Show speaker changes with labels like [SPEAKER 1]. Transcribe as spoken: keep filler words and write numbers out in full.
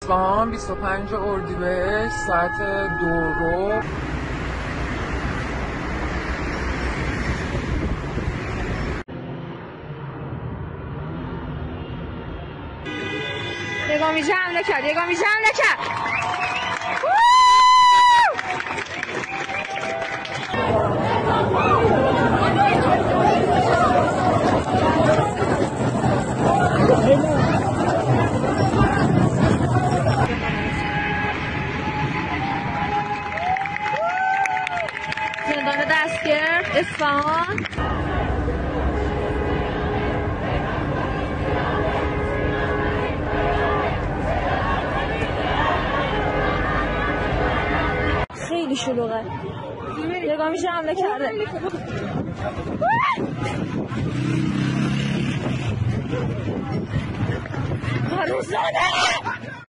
[SPEAKER 1] اصفهان بیست و پنجم اردیبهشت ساعت دو رو
[SPEAKER 2] یگان ویژه حمله کرد یگان ویژه حمله کرد زندان دستگیر اصفهان. خیلی شلوغه. یگان ویژه حمله کرده. آروزاده